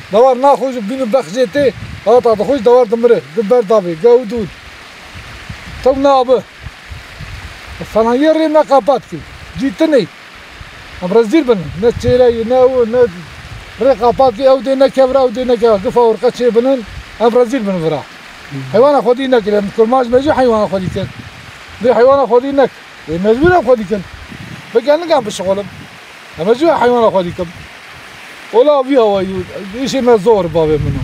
دوار ناخوش بینو بخجته آتا دخوش دوار دمره دبر دابی گودود تو نابه فنایر ریم نقابات کی جیتنی برازیل بن نه چیره نه او نه رقابات کی او دینا کبرا او دینا کبرا قفا ورقه چی بنن برازیل بن فرا حيوان خودی نکرد كل ماش مجو حيوان خودی کن دی حيوان خودی نک مجبور خودی کن بقى انا قام بشغلهم مجو حيوان خودی کن ولا فيها وايد شيء ما زور بابي منهم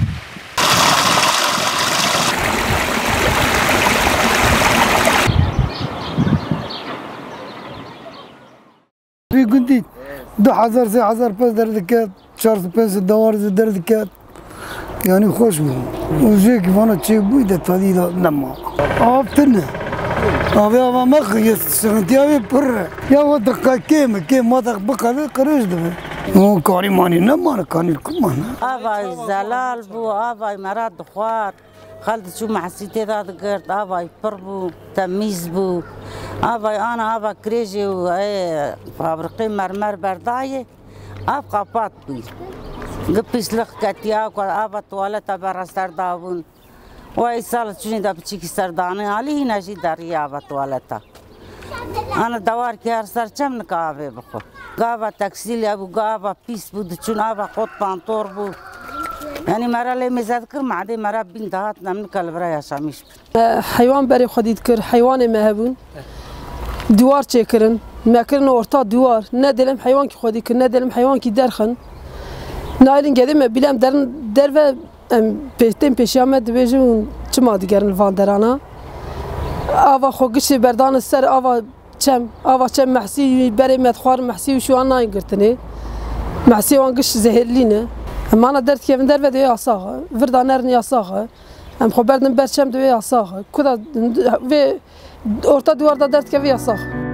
قلت 2000 3000 بس دردكات 400 دوار دردكات يعني خوش بو وزيك وانا تشي بويدة تفاديدا نما عافتنا أبي ما خيس سنتي أبي برا يا ودك كيم ما دك بقى قريش ده مو كاري ماني نما كاني كمان أباي زلال بو أباي مراد خوار خالد شو محسيتي ذات قرد أباي بربو تميز بو أنا كريجي وهي فابرقي مرمر برداية أبقى بات بي قبيس لك كتياك وأبا توالتا برا سردابون وأي سالة شوني دا بتشيكي سرداني عليه نجي داري أبا توالتا أنا دوار كيار سر كم نكابي بخو قابا تكسيلي أبو قابا بيس بود چون أبا قط بانطور بو يعني مرة لي مذكر معدي مرة بنتهات نمن كالبرا يا شاميش حيوان بري خدي ذكر حيوان ما هبون دوار تشكرن ما كرنا ورطا دوار ندلم حيوان كي خدي كنا ندلم حيوان كي درخن نايلين قديم بلام درفه بيتم بيشامه دبيجون چما دیگرن الفاندرانا آوا خوگش بردان سر آوا چم محسی بري مدخوار محسی وشو انا يقرتني محسی وانقش زهلينه اما انا درت كيف ندرفه دوي عصاغه فردا نرني عصاغه ام خبردن برشم دوي عصاغه كذا في اورتا دوار درت كيف عصاغه